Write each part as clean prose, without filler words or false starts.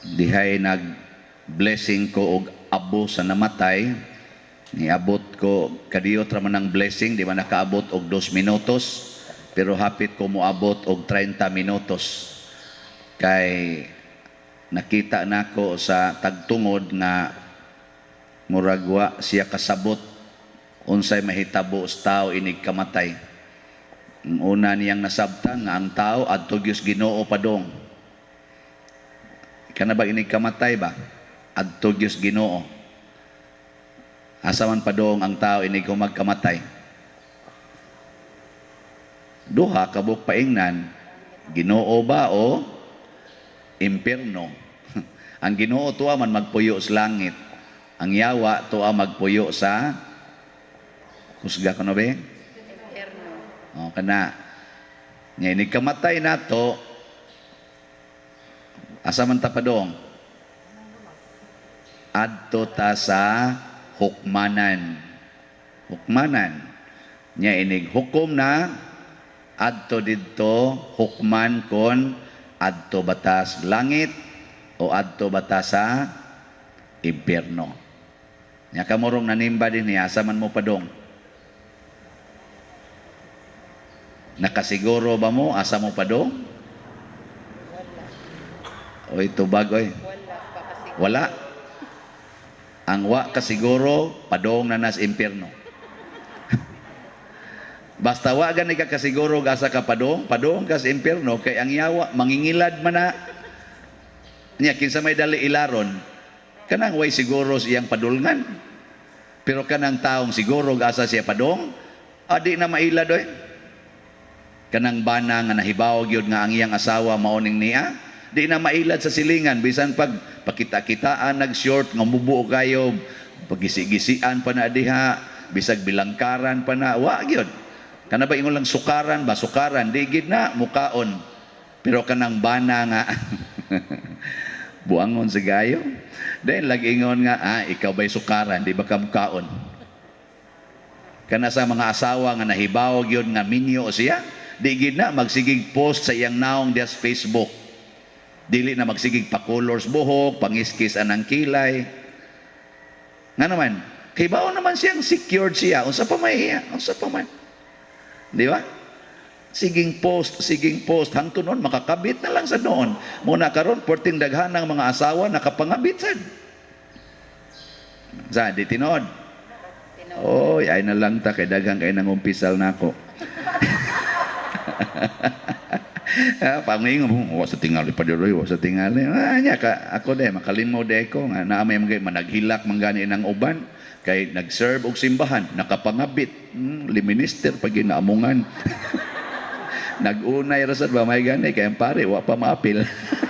dihay nag blessing ko og abo sa namatay, niabot ko kadiyot ra man ang blessing, di man nakaabot og 2 minutos, pero hapit ko moabot og 30 minutos. Kay nakita nako sa tagtungod nga muragwa siya kasabot unsay mahitabo sa tao inig kamatay. Ang una niyang nasabtan nga ang tao adto gyud Ginoo padong. Kana ba inig kamatay ba? Adto gyud Ginoo. Asa man padong ang tao inig magkamatay. Duha kabuk paingnan, Ginoo ba o impierno? Ang Ginoo tuwa man magpuyo sa langit. Ang yawa tuwa magpuyo sa kusga kuno be? Impierno. O kana. Nga inig kamatay nato, asa man ta padong? Adto ta sa hukmanan. Hukmanan. Nya inig hukom na adto didto hukman kon adto batas langit o adto batas sa impierno. Nya kamurong nanimba din niya asa man mo padong. Nakasiguro ba mo asa mo padong? Wala. Oy tubag oy. Wala pa kasi. Wala. Ang wa kasiguro padong na nas impierno. Basta wa gani ka kasiguro asa ka padong ka sa impierno kay ang yawa mangingilad man na. Nya kinsa may dali ilaron kanang way siguro siyang padulngan. Pero kanang taong siguro asa siya padong, adi na mailad oy. Kanang bana nga nahibaw gyud nga ang iyang asawa maoning niya, di na mailad sa silingan bisan pag pakita-kitaan nag-short nga mubuo kayo, pagisi-gisian pa na diha, bisag bilangkaran pa na, wa gyud. Kana ba ingon lang sukaran ba? Sukaran, di gid na mukaon. Pero kanang bana nga buangon sa gayo. Dahil lagi ingon nga, ikaw ba'y sukaran, di ba ka mukaon? Kana sa mga asawa nga nahibaw gyud nga minyo siya, di gid na magsigig post sa iyang naong dias Facebook. Dili na magsigig pa colors buhok, pangiskis anang kilay. Nga naman, kay bao naman siyang secured siya, unsa pa may unsa pa man. Di ba? Siging post, hangtod noon makakabit na lang sa noon. Muna karon porting daghan ng mga asawa nakapangabit sad. Sa di tinod. Oy, ay na lang ta kay daghang kay nangumpisal nako. Pamingon mo sa tingali pa diroy, sa tingali. Nya ka ako de makalimod de ko nga naa may mga managhilak manggani ng uban. Kay nag-serve og simbahan, nakapangabit. Liminister pag ginaamungan. Nag-unay rasad ba may gani kay pare wa pa maapil.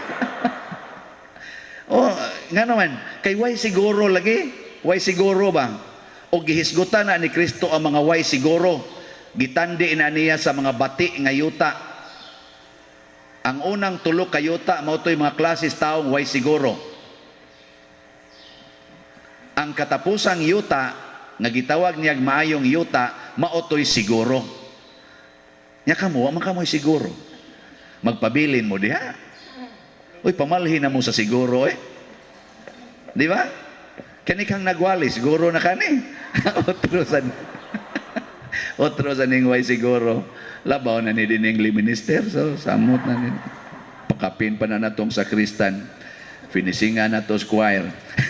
Nga naman, kay way siguro lagi, way siguro ba? O gihisgutan na ni Kristo ang mga way siguro. Gitandi na niya sa mga bati nga yuta. Ang unang tulo ka yuta mao toy mga klases taong way siguro. Ang katapusang yuta nga gitawag niyag maayong yuta mao toy siguro. Nya kamo wa man kamoy siguro. Magpabilin mo diha. Uy pamalhin na mo sa siguro eh. Di ba? Kani kang nagwali siguro na kani. Otro sa ning way siguro. Labaw na ni dining minister so samot na ni. Pakapin pa na natong sakristan. Finishingan na to choir.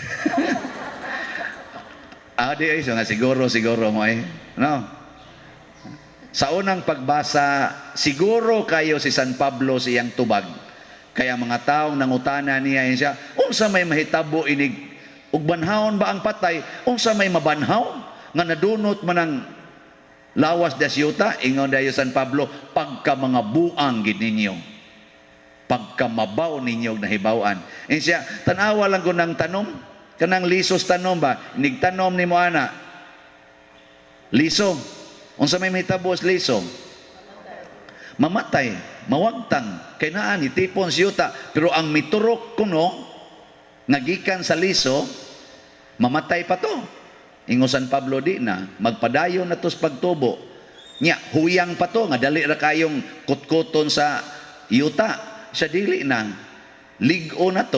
Di ay so nga siguro mo eh. No. Sa unang pagbasa, siguro kayo si San Pablo siyang tubag. Kaya mga taong nangutana niya siya, unsa may mahitabo inig ug banhawon ba ang patay? Unsa may mabanhaw nga nadunot man ang lawas das yuta? Ingon dayo San Pablo, pagka mga buang gid ninyo. Pagka mabaw ninyo nahibawan. Siya, tanawa lang ko ng tanom, kanang lisos tanom ba? Inig-tanom ni mo ana. Liso. Unsa may mahitabo sa liso? Mamatay, mawagtang, kay naa ni tipon sa yuta. Pero ang miturok kuno, nagikan sa liso, mamatay pa to. Ingo San Pablo di na, magpadayon na to sa pagtubo. Nya, huyang pa to, nga dali ra kayong kutkuton sa yuta. Sa dili na, ligo na to,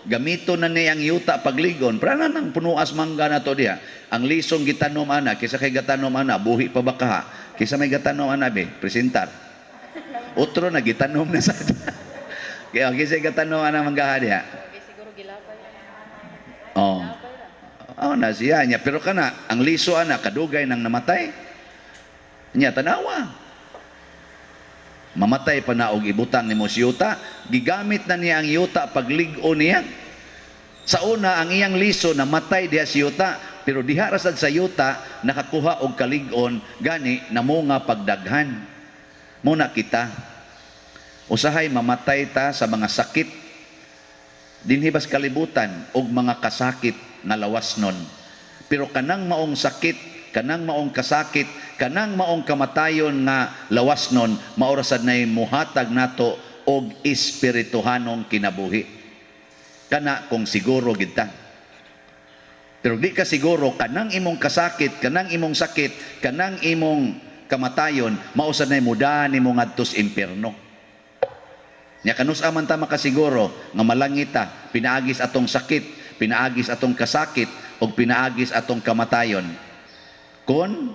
gamito na niya ang yuta pagligon, prana nang punuas mangga na to diha. Ang lisong gitanom ana, kisa kay gatanom ana, buhi pa baka. Kisa may gatanom ana be, presentar. Otro na gitanom na sa. Kaya kisa gatanom ana mangga diha. Okay, siguro gilapay. Oh. Gilapay lang. Oh, na siya niya. Pero kana, ang liso ana, kadugay nang namatay. Niya, tanawa. Mamatay pa na og ibutang ni mo si yuta. Gigamit na niya ang yuta pagligo niya. Sa una, ang iyang liso, namatay diha si yuta. Pero diha rasad sa yuta, nakakuha og kaligon, gani, namunga pagdaghan. Muna kita. Usahay mamatay ta sa mga sakit. Dinhibas kalibutan og mga kasakit nga lawas nun. Pero kanang maong sakit, kanang maong kasakit, kanang maong kamatayon nga lawas nun, maorasad na muhatag nato og espirituhanong kinabuhi. Kana kung siguro kita. Pero di ka siguro, kanang imong kasakit, kanang imong sakit, kanang imong kamatayon, mausad na muda ni mong adtos impierno. Nya kanusa man ta makasiguro nga malangita, pinaagis atong sakit, pinaagis atong kasakit, o pinaagis atong kamatayon. Kon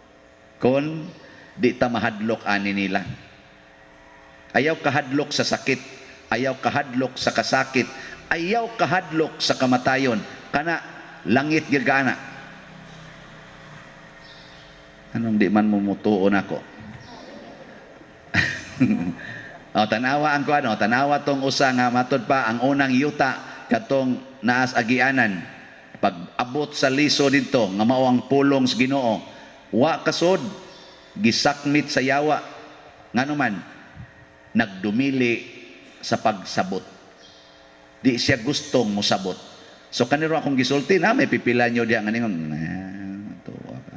di ta mahadlok ani nila. Ayaw kahadlok sa sakit, ayaw kahadlok sa kasakit, ayaw kahadlok sa kamatayon. Kana langit gyud kana. Anong di man mumutuon ako? O, tanawa ang kuano, tanawa tong usa nga matod pa ang unang yuta katong naas agianan. Pag abot sa liso dito nga mao ang pulong sa Ginoo, wa kasod gisakmit sa yawa nganuman nagdumili sa pagsabot. Di siya gustong mosabot. So kaniro akong gisulti na may pipila nyo diya nganingon. Tuwa ka.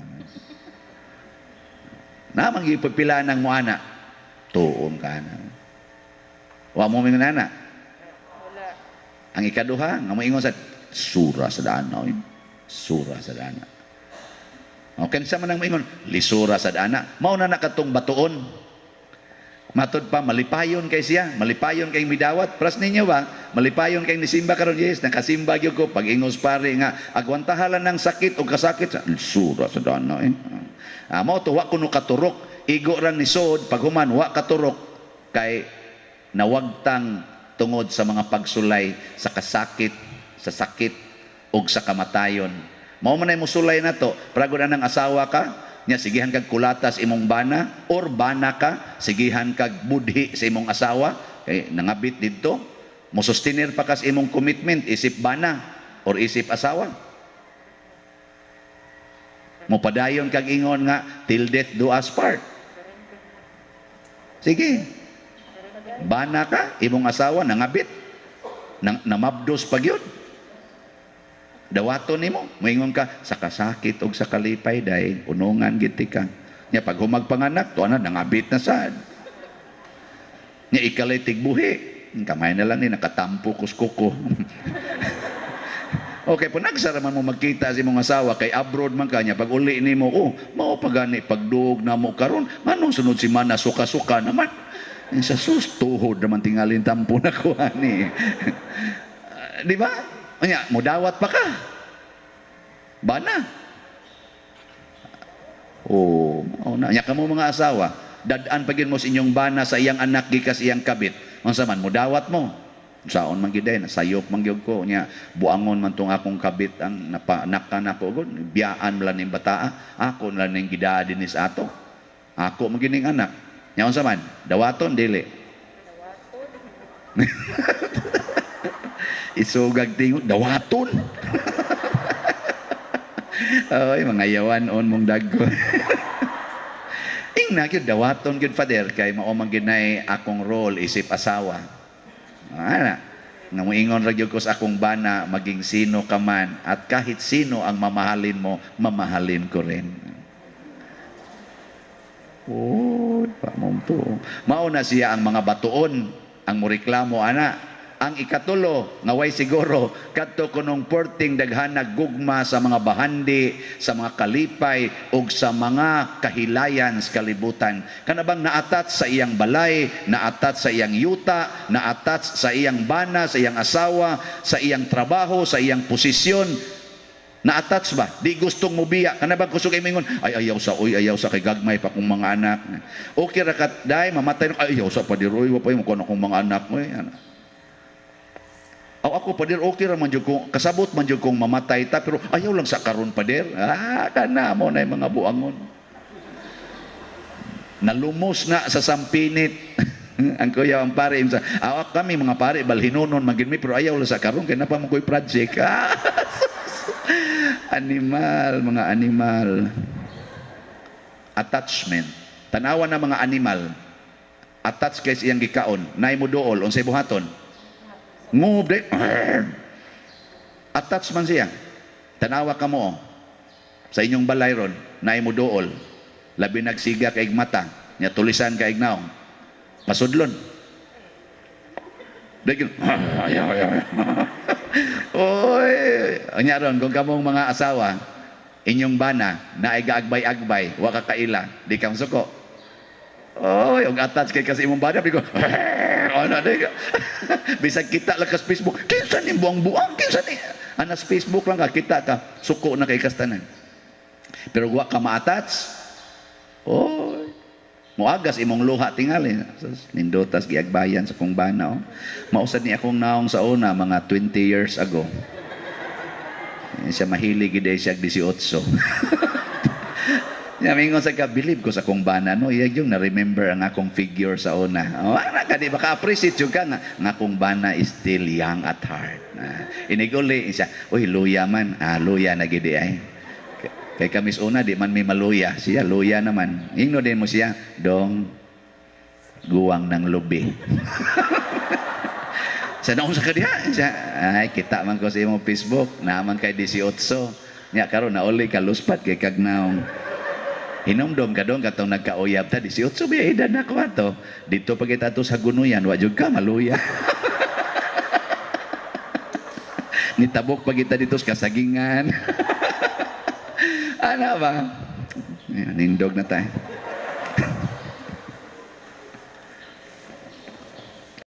Na pipila ng muana. Tuon ka na. Wa mo mingon ana. Wala. Ang ikaduha nga moingon sa sura sa dana. Sura sa dana. Okay, sa man ang moingon lisura sa dana. Mao na nakatong batuon. Matod pa malipayon kay siya, malipayon kay midawat. Pras ninyo ba? Malipayon kay nisimba karon yes, nakasimba gyud ko pag ingos pare nga agwantahalan ng sakit o kasakit sa sura sa dana. Mao to wa kuno katurok, igo ra ni sod paghuman wa katurok kay nawagtang tungod sa mga pagsulay sa kasakit, sa sakit ug sa kamatayon. Mao man ay musulay nato, pragod anang asawa ka, nya sigihan kag kulatas imong bana or bana ka, sigihan kag budhi sa imong asawa kay nangabit didto, mo sustenir pa kas imong commitment isip bana or isip asawa. Mo padayon kag ingon nga till death do us part. Sige. Bana ka, imong asawa nangabit, namabdos pag yun. Dawaton nimo, moingon ka sa kasakit og sa kalipay day, unungan giti ka. Nya pag humagpanganak, to ana nangabit na sad. Nya ikalay tigbuhi, kamay na lang ni nakatampo kuskuko. Okay, po nagsara man mo magkita sa imong asawa kay abroad man kanya pag uli nimo, oh, mao pagani pagduog na mo karon, manong sunod si mana suka-suka naman. Sa sustuhod naman tingalin tampo na ko ani. Di ba? Anya, mudawat pa ka. Bana. Oh, na nya kamo mga asawa, dadaan pagin mo sa inyong bana sa iyang anak gikas iyang kabit. Unsa man mudawat mo? Saon man giday nasayop man gyud ko nya buangon man tong akong kabit ang napaanak ka nako gud biyaan lang ning bataa ako lang ning gidaadi ni sa ato. Ako man gining anak. Nya unsa man? Dawaton dili. Isugag tingot dawaton. Oy mga yawan on mong dagko. Ingna gyud dawaton gyud father kay mao man ginay akong role isip asawa. Ana nga moingon ra gyud ko sa akong bana maging sino ka man at kahit sino ang mamahalin mo, mamahalin ko rin. Oh, pamumto. Mao na siya ang mga batuon ang moreklamo ana. Ang ikatulo, nga way siguro, kadto kunong porting daghanag gugma sa mga bahandi, sa mga kalipay, ug sa mga kahilayan sa kalibutan. Kanabang naatat sa iyang balay, naatat sa iyang yuta, naatat sa iyang bana, sa iyang asawa, sa iyang trabaho, sa iyang posisyon. Na-attach ba? Di gustong mubiya. Kanabang kusog kay mingon, ay ayaw sa kay gagmay pa kong mga anak. Okay ra kat day mamatay, ay ayaw sa padiroy wa pa yung kuno kong mga anak mo. Ako padir okay ra man jud ko kasabot man jud kong mamatay ta pero ayaw lang sa karon padir. Kana mo na yung mga buangon. Nalumos na sa sampinit. Ang kuya ang pare sa awak kami mga pare balhinonon magin mi pero ayaw lang sa karon kay napa mo koy project. Animal, mga animal. Attachment. Tanawan na mga animal. Attach kay siyang gikaon. Nay mo dool unsay buhaton? Move de. Attach man siya. Tanawa ka mo sa inyong balay ron, nay mo dool. Labi nagsiga kaig mata, nya tulisan kaig naong. Pasudlon. Dagin. Oy, anya ron kung kamong mga asawa, inyong bana na ay gaagbay-agbay, wa ka kaila, di ka masuko. Oy, og attach kay kasi imong bana bigo. Ano day ka? Bisag kita lang kas Facebook. Kinsa ni buang-buang, kinsa ni? Anas Facebook lang ka kita ka suko na kay kastanan. Pero wa ka ma-attach. Oy. Muagas imong luha tingali. Nindotas giagbayan sa kong bana. Mausad ni akong naong sa una mga 20 years ago. Siya mahilig gid siya 18. Mingon sa ka-believe ko sa kong bana, no? Iyag yung na-remember ang akong figure sa una. Ana ka, di ba ka-appreciate yung ka nga akong bana is still young at heart. Iniguli siya, uy, luya man. Luya na gidi ay. Kay kamis una, di man may maluya. Siya, luya naman. Ingno din mo siya, dong, guwang ng lubi. Sa naon sa kadiha, siya, ay, kita man ko sa imong Facebook, naman kay 18. Nya karon na uli ka luspat kay kagnaong. Hinumdom ka doon katong nagkauyab ta 18 biya edad na ko ato. Dito pag itato sa gunuyan, wa jud ka maluya. Nitabok pag ita dito sa kasagingan. Ano ba? Nindog na tayo.